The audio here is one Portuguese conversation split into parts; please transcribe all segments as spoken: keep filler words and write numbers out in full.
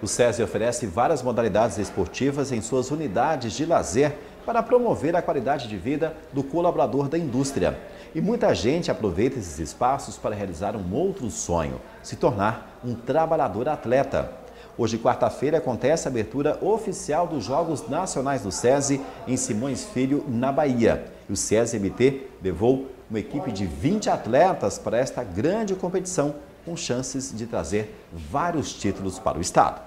O SESI oferece várias modalidades esportivas em suas unidades de lazer para promover a qualidade de vida do colaborador da indústria. E muita gente aproveita esses espaços para realizar um outro sonho, se tornar um trabalhador atleta. Hoje, quarta-feira, acontece a abertura oficial dos Jogos Nacionais do SESI em Simões Filho, na Bahia. E o SESI M T levou uma equipe de vinte atletas para esta grande competição, com chances de trazer vários títulos para o estado.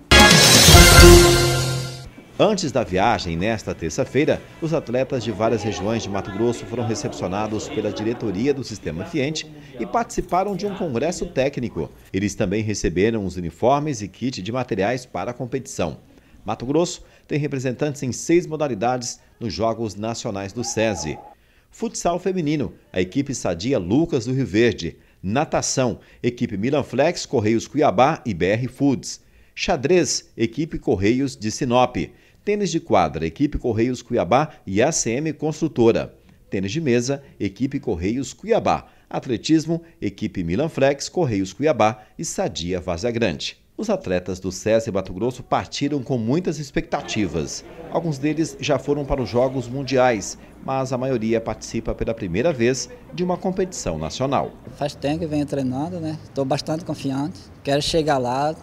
Antes da viagem, nesta terça-feira, os atletas de várias regiões de Mato Grosso foram recepcionados pela diretoria do Sistema Fiente e participaram de um congresso técnico. Eles também receberam os uniformes e kit de materiais para a competição. Mato Grosso tem representantes em seis modalidades nos Jogos Nacionais do SESI. Futsal feminino, a equipe Sadia Lucas do Rio Verde. Natação, equipe Milanflex, Correios Cuiabá e B R Foods. Xadrez, equipe Correios de Sinop. Tênis de quadra, equipe Correios Cuiabá e A C M Construtora. Tênis de mesa, equipe Correios Cuiabá. Atletismo, equipe Milanflex, Correios Cuiabá e Sadia Várzea Grande. Os atletas do SESI Mato Grosso partiram com muitas expectativas. Alguns deles já foram para os Jogos Mundiais, mas a maioria participa pela primeira vez de uma competição nacional. Faz tempo que venho treinando, né? Estou bastante confiante. Quero chegar lá,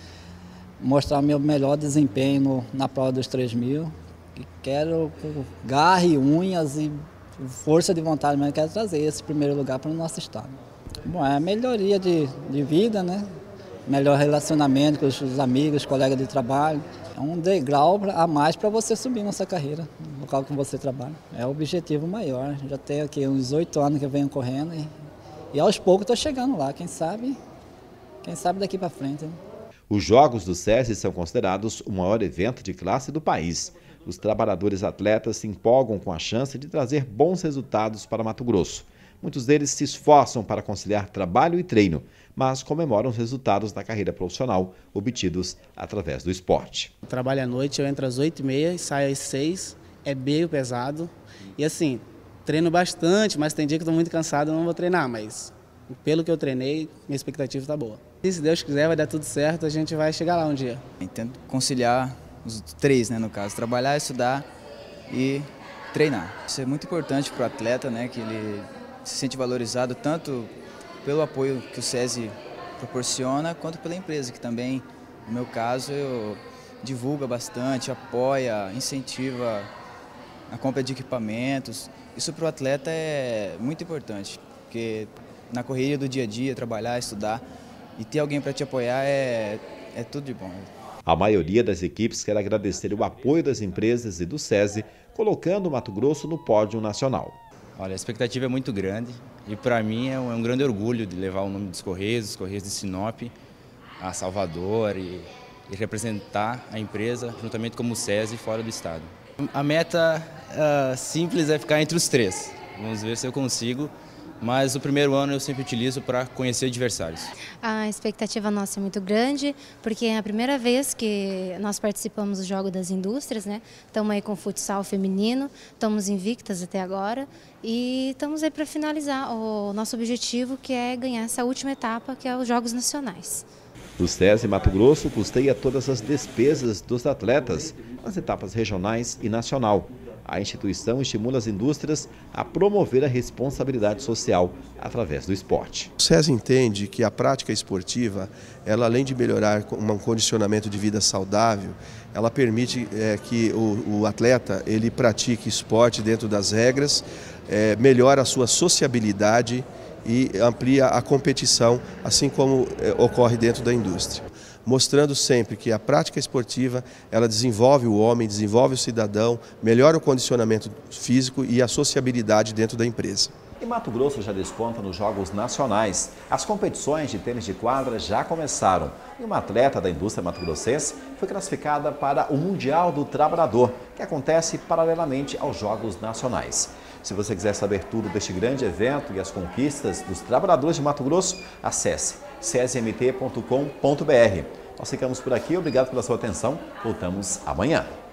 mostrar meu melhor desempenho no, na prova dos três mil. E quero, com garra e unhas e força de vontade mesmo, quero trazer esse primeiro lugar para o nosso estado. Bom, é a melhoria de, de vida, né? Melhor relacionamento com os amigos, os colegas de trabalho. É um degrau a mais para você subir nessa carreira, no local que você trabalha. É o objetivo maior. Já tenho aqui uns oito anos que eu venho correndo e, e aos poucos estou chegando lá. Quem sabe, quem sabe daqui para frente, né? Os Jogos do SESI são considerados o maior evento de classe do país. Os trabalhadores atletas se empolgam com a chance de trazer bons resultados para Mato Grosso. Muitos deles se esforçam para conciliar trabalho e treino, mas comemoram os resultados da carreira profissional obtidos através do esporte. Eu trabalho à noite, eu entro às oito e meia e saio às seis, é meio pesado. E assim, treino bastante, mas tem dia que estou muito cansado, eu não vou treinar, mas pelo que eu treinei, minha expectativa está boa. E se Deus quiser, vai dar tudo certo, a gente vai chegar lá um dia. Tento conciliar os três, né, no caso, trabalhar, estudar e treinar. Isso é muito importante para o atleta, né, que ele se sente valorizado tanto pelo apoio que o SESI proporciona, quanto pela empresa, que também, no meu caso, eu divulga bastante, apoia, incentiva a compra de equipamentos. Isso para o atleta é muito importante, porque na correria do dia a dia, trabalhar, estudar e ter alguém para te apoiar é, é tudo de bom. A maioria das equipes quer agradecer o apoio das empresas e do SESI, colocando o Mato Grosso no pódio nacional. Olha, a expectativa é muito grande e para mim é um, é um grande orgulho de levar o nome dos Correios, dos Correios de Sinop, a Salvador e, e representar a empresa juntamente com o SESI fora do estado. A meta uh, simples é ficar entre os três. Vamos ver se eu consigo, mas o primeiro ano eu sempre utilizo para conhecer adversários. A expectativa nossa é muito grande, porque é a primeira vez que nós participamos do Jogo das Indústrias, né? Estamos aí com o futsal feminino, estamos invictas até agora e estamos aí para finalizar o nosso objetivo, que é ganhar essa última etapa, que é os Jogos Nacionais. O SESI Mato Grosso custeia todas as despesas dos atletas nas etapas regionais e nacional. A instituição estimula as indústrias a promover a responsabilidade social através do esporte. O SESI entende que a prática esportiva, ela, além de melhorar um condicionamento de vida saudável, ela permite é, que o, o atleta ele pratique esporte dentro das regras, é, melhora a sua sociabilidade e amplia a competição, assim como é, ocorre dentro da indústria, mostrando sempre que a prática esportiva ela desenvolve o homem, desenvolve o cidadão, melhora o condicionamento físico e a sociabilidade dentro da empresa. E Mato Grosso já desponta nos Jogos Nacionais. As competições de tênis de quadra já começaram e uma atleta da indústria mato-grossense foi classificada para o Mundial do Trabalhador, que acontece paralelamente aos Jogos Nacionais. Se você quiser saber tudo deste grande evento e as conquistas dos trabalhadores de Mato Grosso, acesse sesi m t ponto com ponto br. Nós ficamos por aqui, obrigado pela sua atenção, voltamos amanhã.